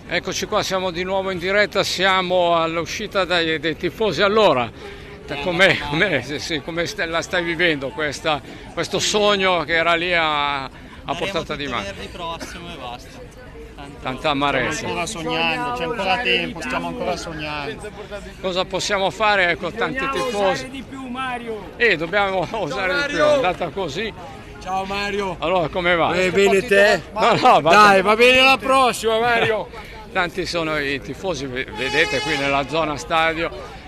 Eccoci qua, siamo di nuovo in diretta, siamo all'uscita dei tifosi. Allora, come la stai vivendo questo sogno che era lì a portata di mano? Venerdì prossimo e basta. Tanta amarezza. Stiamo ancora sognando, c'è ancora tempo, stiamo ancora sognando. Cosa possiamo fare con tanti tifosi? Di più, Mario. Dobbiamo osare di più, è andata così. Ciao Mario. Allora come va? Bene te? No, Dai, va bene la prossima Mario. Tanti sono i tifosi, vedete qui nella zona stadio,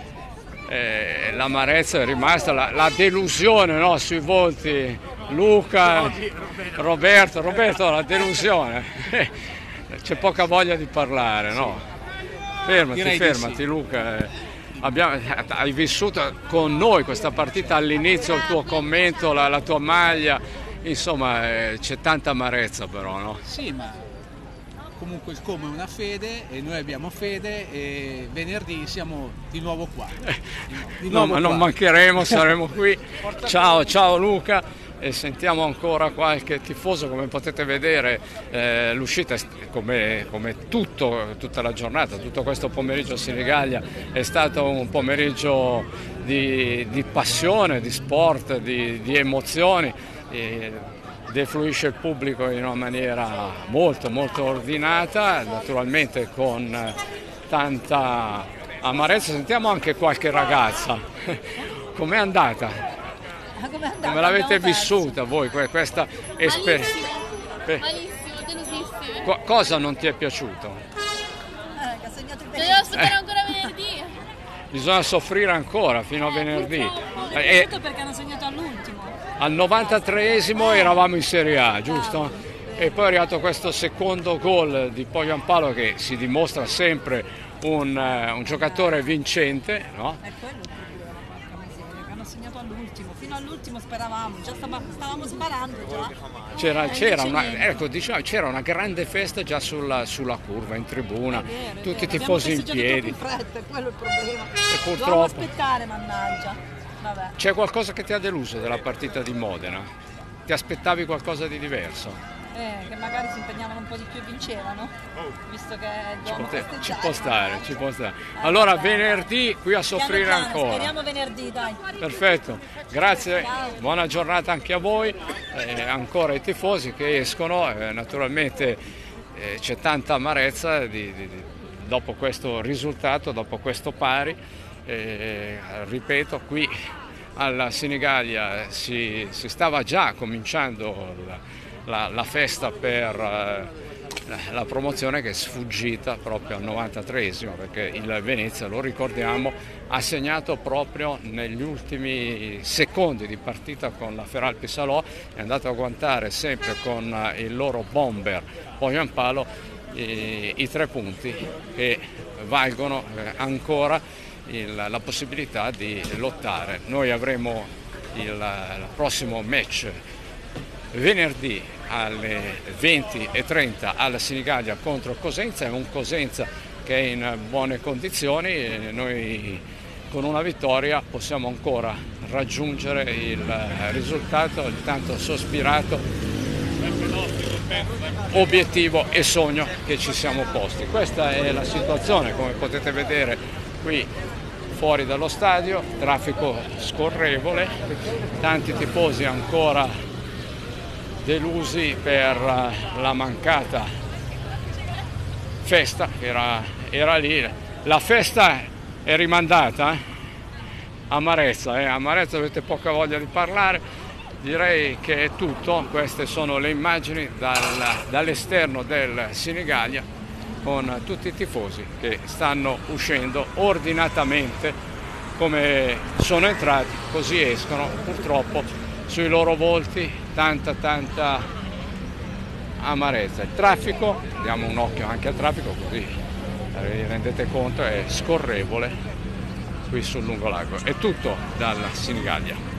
l'amarezza è rimasta, la delusione, no, sui volti. Luca, Roberto, la delusione. C'è poca voglia di parlare, no? Fermati sì. Luca. Hai vissuto con noi questa partita all'inizio, il tuo commento, la tua maglia, insomma c'è tanta amarezza però, no? Sì, ma comunque il Como è una fede e noi abbiamo fede e venerdì siamo di nuovo qua. Ma non mancheremo, saremo qui. Ciao Luca. E sentiamo ancora qualche tifoso. Come potete vedere l'uscita come tutta la giornata, tutto questo pomeriggio a Senigallia è stato un pomeriggio di passione, di sport, di emozioni. Defluisce il pubblico in una maniera molto ordinata, naturalmente con tanta amarezza. Sentiamo anche qualche ragazza. Com'è andata? Come l'avete vissuta voi questa esperienza? Malissimo, delusissimo. Cosa non ti è piaciuto? Devo aspettare ancora venerdì. Bisogna soffrire ancora fino a venerdì. Non è piaciuto perché hanno segnato all'ultimo. Al 93esimo eravamo in Serie A, giusto? E poi è arrivato questo secondo gol di Poyampalo che si dimostra sempre un giocatore vincente, no? È quello il problema, che hanno segnato all'ultimo. Fino all'ultimo speravamo, già stavamo sparando già. C'era una grande festa già sulla curva, in tribuna, tutti i tifosi in piedi. In fretta, è quello il problema. E purtroppo dovevamo aspettare, mannaggia. Vabbè. C'è qualcosa che ti ha deluso della partita di Modena? Ti aspettavi qualcosa di diverso? Che magari si impegnavano un po' di più e vincevano, visto che dovevamo festeggiare. Ci può stare. Allora venerdì qui a soffrire ancora. Speriamo venerdì, dai. Perfetto, grazie, Ciao. Buona giornata anche a voi, ancora i tifosi che escono, naturalmente c'è tanta amarezza dopo questo risultato, dopo questo pari. Ripeto, qui alla Senigallia si stava già cominciando la festa per la promozione, che è sfuggita proprio al 93esimo, perché il Venezia, lo ricordiamo, ha segnato proprio negli ultimi secondi di partita con la Feralpi Salò, è andato a guantare sempre con il loro bomber Poyampalo i 3 punti che valgono ancora la possibilità di lottare. Noi avremo il prossimo match venerdì alle 20:30 alla Senigallia contro Cosenza. È un Cosenza che è in buone condizioni e noi con una vittoria possiamo ancora raggiungere il risultato, il tanto sospirato obiettivo e sogno che ci siamo posti. Questa è la situazione, come potete vedere qui fuori dallo stadio, traffico scorrevole, tanti tifosi ancora delusi per la mancata festa che era lì. La festa è rimandata, amarezza, avete poca voglia di parlare. Direi che è tutto, queste sono le immagini dall'esterno del Senigallia, con tutti i tifosi che stanno uscendo ordinatamente, come sono entrati così escono. Purtroppo sui loro volti tanta amarezza. Il traffico, diamo un occhio anche al traffico così vi rendete conto, è scorrevole qui sul lungolago. È tutto dalla Senigallia.